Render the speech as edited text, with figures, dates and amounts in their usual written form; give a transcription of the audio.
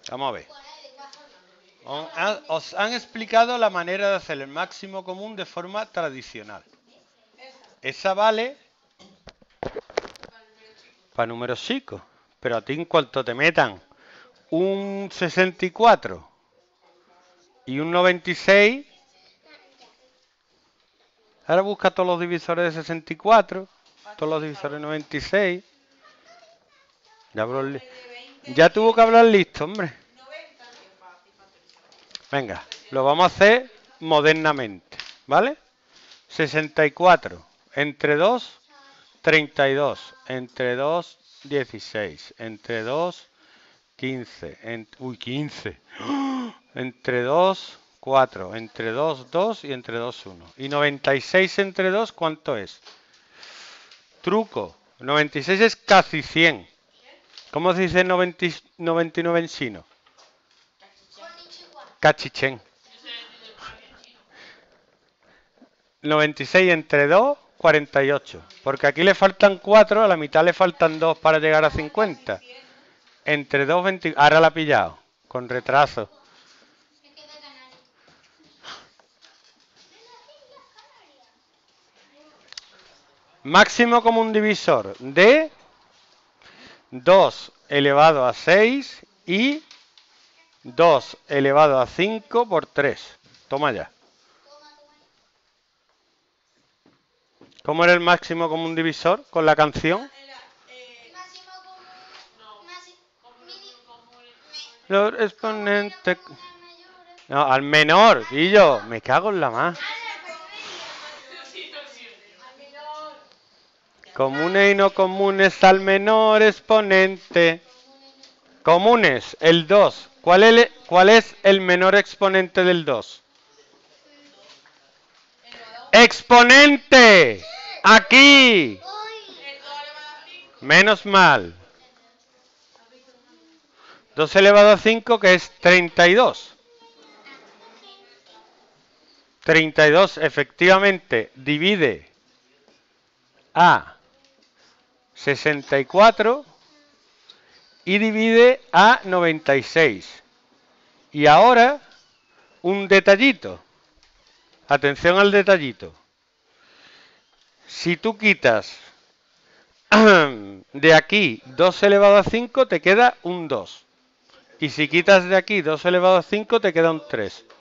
Vamos a ver. Os han explicado la manera de hacer el máximo común de forma tradicional. Esa vale para números chicos. Pero a ti en cuanto te metan un 64 y un 96, ahora busca todos los divisores de 64, todos los divisores de 96. Ya tuvo que hablar listo, hombre. Venga, lo vamos a hacer modernamente, ¿vale? 64 entre 2, 32, entre 2, 16, entre 2, 15, uy, 15, entre 2, 4, entre 2, 2 y entre 2, 1. ¿Y 96 entre 2 cuánto es? Truco, 96 es casi 100. ¿Cómo se dice 99 en chino? Cachichen. 96 entre 2, 48. Porque aquí le faltan 4, a la mitad le faltan 2 para llegar a 50. Entre 2, 20. Ahora la ha pillado, con retraso. Máximo común divisor de 2 elevado a 6 y 2 elevado a 5 por 3. Toma ya. ¿Cómo era el máximo común divisor con la canción? Los exponentes... No, al menor. Y yo, me cago en la más. Comunes y no comunes al menor exponente. Comunes, el 2. ¿Cuál es el menor exponente del 2? ¡Exponente! ¡Aquí! Menos mal. 2 elevado a 5, que es 32. 32, efectivamente, divide a 64 y divide a 96. Y ahora, un detallito. Atención al detallito. Si tú quitas de aquí 2 elevado a 5, te queda un 2. Y si quitas de aquí 2 elevado a 5, te queda un 3.